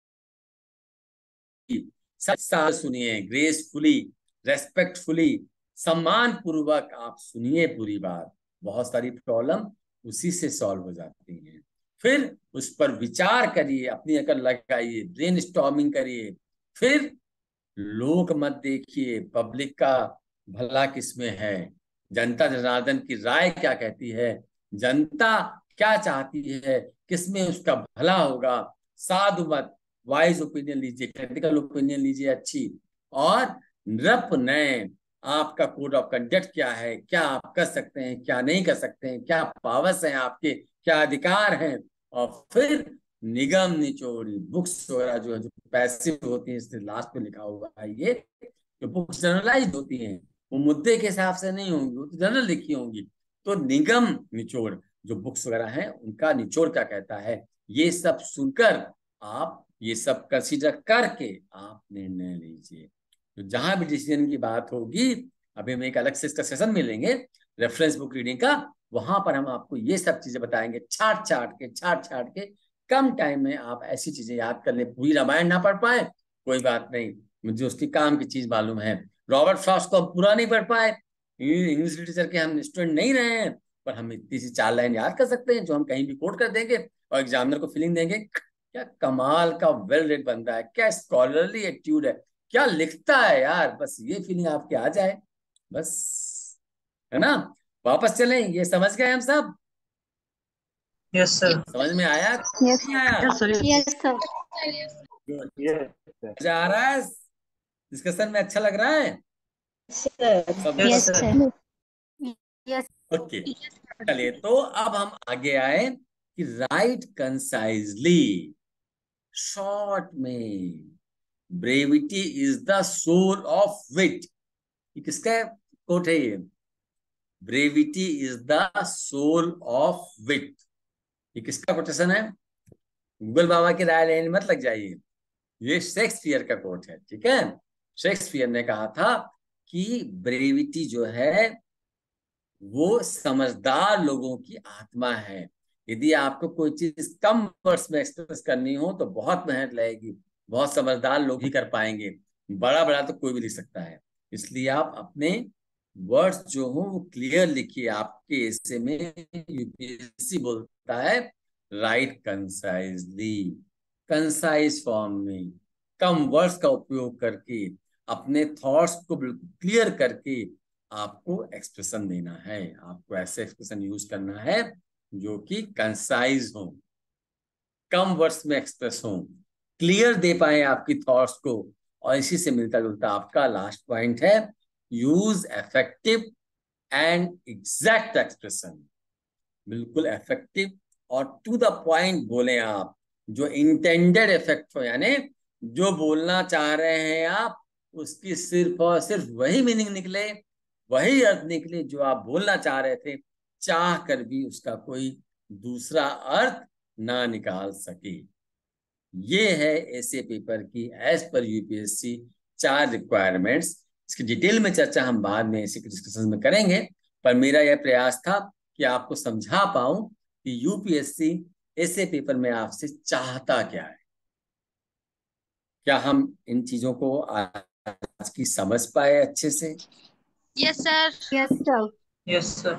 सब साथ सुनिए, ग्रेसफुली, रेस्पेक्टफुली, सम्मान पूर्वक आप सुनिए पूरी बात। बहुत सारी प्रॉब्लम उसी से सॉल्व हो जाती हैं। फिर उस पर विचार करिए, अपनी अकल लगाइए, ब्रेनस्टॉर्मिंग करिए। फिर लोक मत देखिए, पब्लिक का भला किसमें है, जनता जनार्दन की राय क्या कहती है, जनता क्या चाहती है, किसमें उसका भला होगा। साधु मत, वाइज ओपिनियन लीजिए, टेक्निकल ओपिनियन लीजिए अच्छी। और नृप नए, आपका कोड ऑफ कंडक्ट क्या है, क्या आप कर सकते हैं, क्या नहीं कर सकते हैं, क्या पावर्स हैं आपके, क्या अधिकार हैं। और फिर निगम निचोड़ी, बुक्स वगैरह जो है, जो पैसिव होती है, इससे लास्ट में लिखा हुआ है, ये जो बुक्स जनरलाइज होती हैं, वो मुद्दे के हिसाब से नहीं होंगी, वो तो जनरल लिखी होंगी। तो निगम निचोड़ जो बुक्स वगैरह हैं, उनका निचोड़ क्या कहता है, ये सब सुनकर आप ये सब कंसीडर करके आप निर्णय लीजिए। तो जहां भी डिसीजन की बात होगी, अभी हम एक अलग से इसका सेशन मिलेंगे रेफरेंस बुक रीडिंग का, वहां पर हम आपको ये सब चीजें बताएंगे, छाट छाट के छाट छाट के। कम टाइम में आप ऐसी चीजें याद कर ले, पूरी रामायण ना पढ़ पाए कोई बात नहीं, मुझे उसकी काम की चीज मालूम है। रॉबर्ट फ्रॉस्ट को हम पूरा नहीं पढ़ पाए, इंग्लिश लिटरेचर के हम स्टूडेंट नहीं रहे हैं, पर हम इतनी सी चार लाइन याद कर सकते हैं जो हम कहीं भी कोट कर देंगे और एग्जामिनर को फीलिंग देंगे, क्या कमाल का वेल रेड बंदा है, क्या स्कॉलरली एटीट्यूड है, क्या लिखता है यार, बस ये फीलिंग आपके आ जाए बस, है ना। वापस चलें, ये समझ गए हम सब, यस सर। समझ में आया यस नहीं आया? Yes sir Good. Yes sir. मजा आ रहा है डिस्कशन में? अच्छा लग रहा है सब? Yes yes sir. Sir. Yes okay, चलिए तो अब हम आगे आए कि राइट कंसाइजली, शॉर्ट में, brevity is the soul of wit. ये किसका कोट है? ये brevity is the soul of wit, ये किसका कोटेशन है? गूगल बाबा की राय लेने मत लग जाइए, ये शेक्सपियर का कोट है, ठीक है। शेक्सपियर ने कहा था कि ब्रेविटी जो है वो समझदार लोगों की आत्मा है। यदि आपको कोई चीज कम वर्ड्स में एक्सप्रेस करनी हो तो बहुत मेहनत लगेगी, बहुत समझदार लोग ही कर पाएंगे, बड़ा बड़ा तो कोई भी लिख सकता है। इसलिए आप अपने वर्ड्स जो हो वो क्लियर लिखिए। आपके ऐसे में यूपीएससी बोलता है राइट कंसाइजली, कंसाइज फॉर्म में, कम वर्ड्स का उपयोग करके, अपने थॉट्स को बिल्कुल क्लियर करके आपको एक्सप्रेशन देना है। आपको ऐसे एक्सप्रेशन यूज करना है जो कि कंसाइज हो, कम वर्ड्स में एक्सप्रेस हो, क्लियर दे पाए आपकी थॉट्स को। और इसी से मिलता जुलता आपका लास्ट पॉइंट है, use effective and exact expression. बिल्कुल इफेक्टिव और टू द पॉइंट बोले आप, जो इंटेंडेड इफेक्ट हो, यानी जो बोलना चाह रहे हैं आप उसकी सिर्फ और सिर्फ वही मीनिंग निकले, वही अर्थ निकले जो आप बोलना चाह रहे थे, चाह कर भी उसका कोई दूसरा अर्थ ना निकाल सके। ये है ऐसे पेपर की एज पर यूपीएससी चार रिक्वायरमेंट्स। इसकी डिटेल में चर्चा हम बाद में ऐसे डिस्कशन में करेंगे, पर मेरा यह प्रयास था कि आपको समझा पाऊं कि यूपीएससी ऐसे पेपर में आपसे चाहता क्या है। क्या हम इन चीजों को आज की समझ पाए अच्छे से? Yes sir. Yes sir. Yes sir.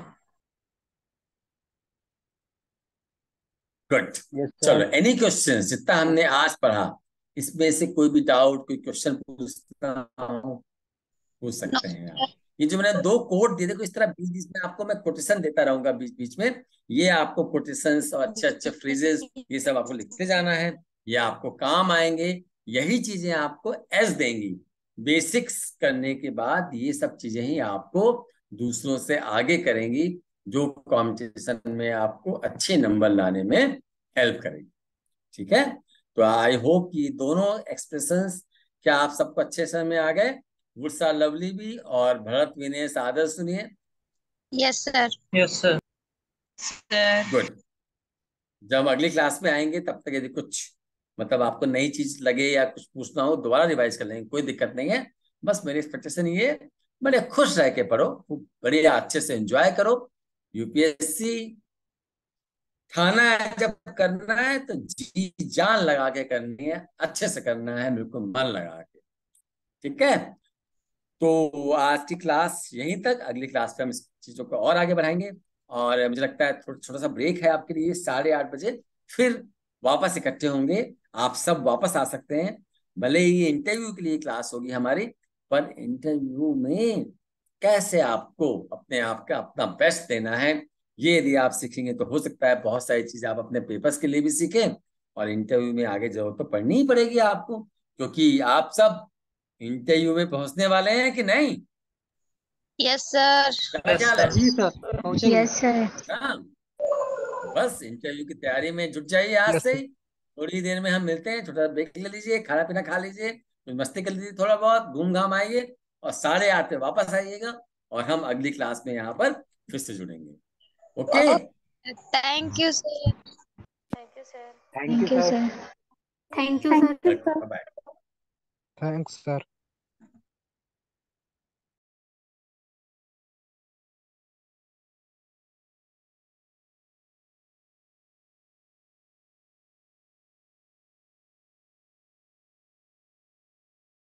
Good. Yes चलो, सर। Any question? जितना हमने आज पढ़ा इसमें से कोई भी डाउट, कोई क्वेश्चन पूछना हो पूछ सकते हैं आप। ये जो मैंने दो कोड दिए, देखो इस तरह बीच बीच में आपको मैं कोटेशन देता रहूंगा बीच बीच में, ये आपको कोटेशंस और अच्छे अच्छे फ्रेजेस ये सब आपको लिखते जाना है, ये आपको काम आएंगे। यही चीजें आपको एज देंगी। बेसिक्स करने के बाद ये सब चीजें ही आपको दूसरों से आगे करेंगी, जो कॉम्पिटिशन में आपको अच्छे नंबर लाने में हेल्प करेगी, ठीक है। तो आई होप कि दोनों एक्सप्रेशंस क्या आप सबको अच्छे समझ में आ गए? गुड्स आर लवली भी और भरत विनय सादर सुनिए। Yes sir. Yes sir. Sir. Good. जब हम अगली क्लास में आएंगे तब तक यदि कुछ मतलब आपको नई चीज लगे या कुछ पूछना हो दोबारा रिवाइज कर लेंगे, कोई दिक्कत नहीं है। बस मेरी एक्सपेक्टेशन ये, बड़े खुश रह के पढ़ो, बढ़िया अच्छे से एंजॉय करो। यूपीएससी थाना है, जब करना है तो जी जान लगा के करनी है, अच्छे से करना है, बिल्कुल मन लगा के, ठीक है। तो आज की क्लास यहीं तक, अगली क्लास पे हम इस चीजों को और आगे बढ़ाएंगे। और मुझे लगता है थोड़ा छोटा सा ब्रेक है आपके लिए, साढ़े आठ बजे फिर वापस इकट्ठे होंगे। आप सब वापस आ सकते हैं, भले ही ये इंटरव्यू के लिए क्लास होगी हमारी, पर इंटरव्यू में कैसे आपको अपने आप का अपना बेस्ट देना है, ये यदि आप सीखेंगे तो हो सकता है बहुत सारी चीजें आप अपने पेपर्स के लिए भी सीखें, और इंटरव्यू में आगे जरूरत तो पढ़नी ही पड़ेगी आपको, क्योंकि आप सब इंटरव्यू में पहुंचने वाले हैं कि नहीं? Yes sir. क्या ख्याल है? जी सर, पहुंचेंगे। Yes sir. हाँ, बस इंटरव्यू की तैयारी में जुट जाइए आज से ही। थोड़ी देर में हम मिलते हैं, थोड़ा ब्रेक ले लीजिए, खाना पीना खा लीजिए, कुछ मस्ती कर लीजिए, थोड़ा बहुत घूम घाम आइए, और साढ़े आठ पे वापस आइएगा और हम अगली क्लास में यहाँ पर फिर से जुड़ेंगे। Okay, thank you sir. Thank you sir. Thank you sir. Thank you sir. Bye. Thanks sir.